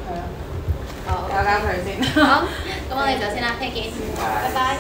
係啊。 好， 交佢先。 好，咁我哋就先啦，聽見，拜拜。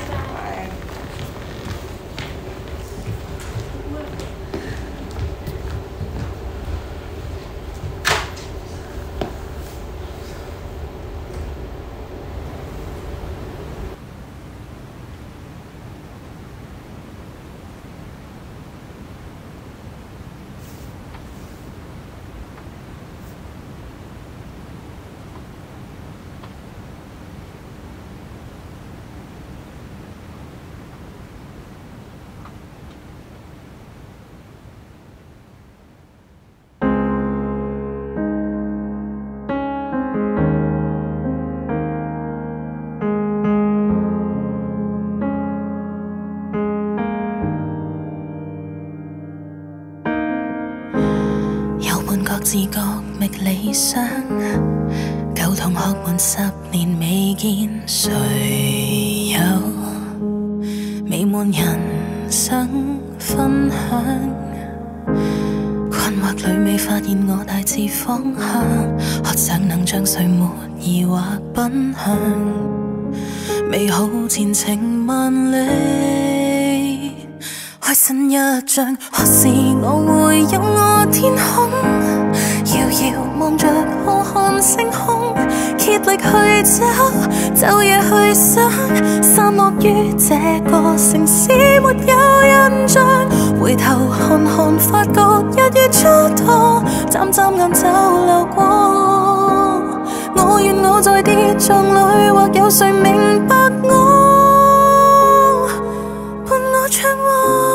各自各覓理想，舊同學們10年未見，誰有美滿人生分享？困惑裡未發現我大志方向，渴想能像誰沒疑惑奔向，美好前程萬里。開新一章，何時我會有我天空？遙遙望着浩瀚星空，竭力去找，晝夜去想，散落於這個城市沒有印象。回頭看看，發覺日月蹉跎，眨眨眼就流過。我願我在跌撞裡，或有誰明白我，伴我唱和。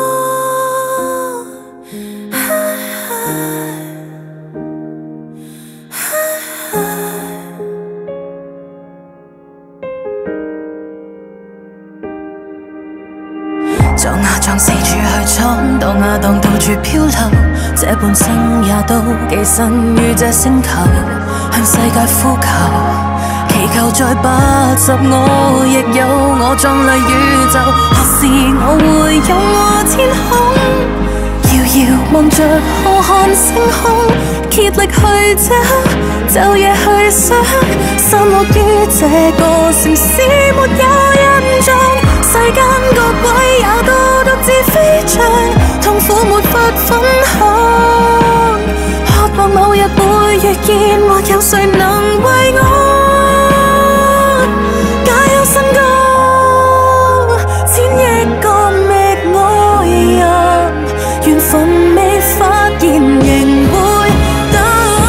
撞呀撞四處去闖，盪呀盪到處飄流，這半生也都寄身於這星球，向世界呼求，祈求在80我亦有我壯麗宇宙。何時我會有我天空？遙遙望着浩瀚星空，竭力去找，晝夜去想，散落於這個城市沒有印象。世間各位也都獨自飛翔，痛苦沒法分享。渴望某日會遇見，或有誰能為我解憂笙歌。千億個覓愛人，緣分未發現仍會等。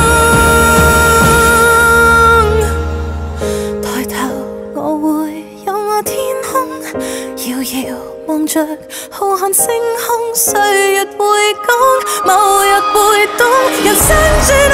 抬頭我會有我天空，遙遙望着浩瀚星空，歲月會講，某日會懂，人生轉